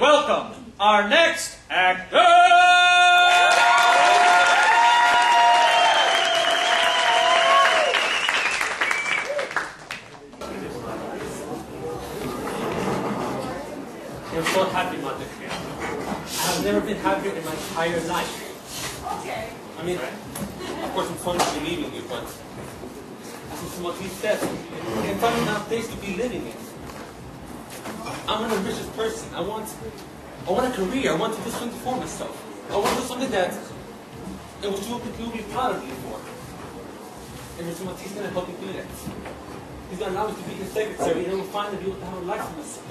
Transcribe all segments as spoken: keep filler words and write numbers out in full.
welcome our next actor! I'm so happy, Mother. I have never been happier in my entire life. Okay. I mean, of course, I'm sorry to be leaving you, but as Mister Maltese said, it's finally not a place to be living in. I'm an ambitious person. I want, I want a career. I want to do something for myself. I want to do something that, in which you will be proud of me for. And Mister Maltese is going to help me do that. He's going to allow me to be his secretary, and I will finally be able to have a life for myself.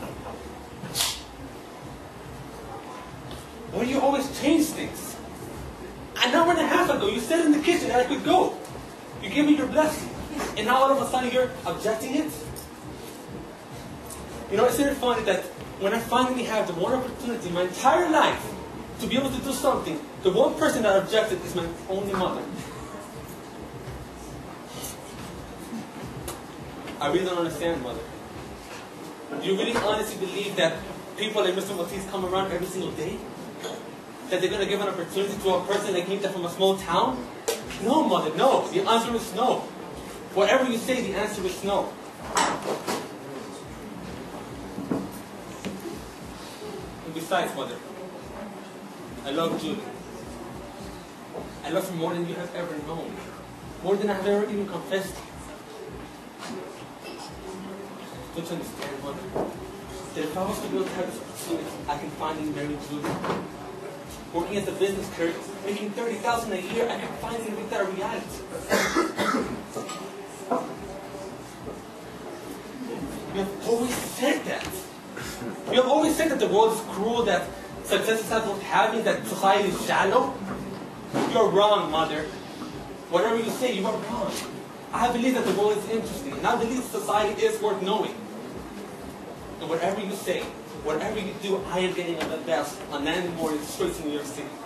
Why do you always change things? An hour and a half ago, you said in the kitchen that I could go. You gave me your blessing. And now all of a sudden you're objecting it? You know, isn't it funny that when I finally have the one opportunity in my entire life to be able to do something, the one person that objected is my only mother. I really don't understand, Mother. Do you really honestly believe that people like Mister Maltese come around every single day? That they're going to give an opportunity to a person that came there from a small town? No, Mother, no. The answer is no. Whatever you say, the answer is no. And besides, Mother, I love Julie. I love her more than you have ever known. More than I have ever even confessed to you. Don't you understand, Mother? That if I was to be able to have this opportunity, I can finally marry Julie. Working as a business clerk, making thirty thousand dollars a year, I can finally make that a reality. You have always said that. You have always said that the world is cruel, that success is not worth having, that society is shallow. You're wrong, Mother. Whatever you say, you are wrong. I believe that the world is interesting, and I believe society is worth knowing. And whatever you say, whatever you do, I am getting on the best on ninety morning straight to New York City.